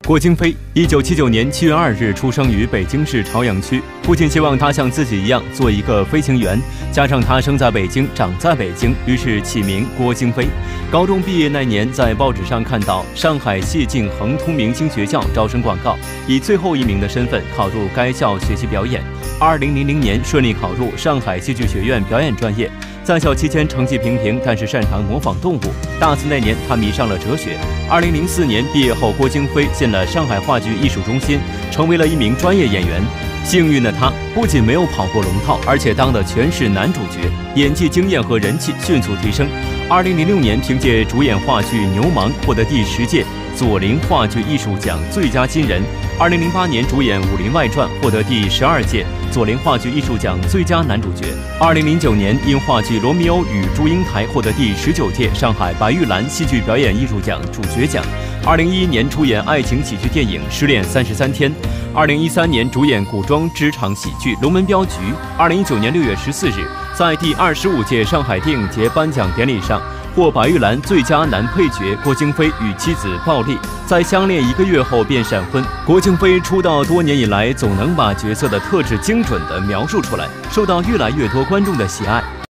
郭京飞，1979年7月2日出生于北京市朝阳区，父亲希望他像自己一样做一个飞行员，加上他生在北京，长在北京，于是起名郭京飞。高中毕业那年，在报纸上看到上海谢晋恒通明星学校招生广告，以最后一名的身份考入该校学习表演。2000年顺利考入上海戏剧学院表演专业。在校期间成绩平平，但是擅长模仿动物。大四那年，他迷上了哲学。2004年毕业后，郭京飞进了上海话剧艺术中心，成为了一名专业演员。幸运的他不仅没有跑过龙套，而且当的全是男主角，演技经验和人气迅速提升。2006年，凭借主演话剧《牛虻》获得第10届左琳话剧艺术奖最佳新人。2008年主演《武林外传》，获得第12届左琳话剧艺术奖最佳男主角。2009年因话剧《罗密欧与祝英台》获得第19届上海白玉兰戏剧表演艺术奖主角奖。2011年出演爱情喜剧电影《失恋33天》。2013年主演古装职场喜剧《龙门镖局》。2019年6月14日，在第25届上海电影节颁奖典礼上，获白玉兰最佳男配角。郭京飞与妻子鲍丽在相恋1个月后便闪婚。郭京飞出道多年以来，总能把角色的特质精准地描述出来，受到越来越多观众的喜爱。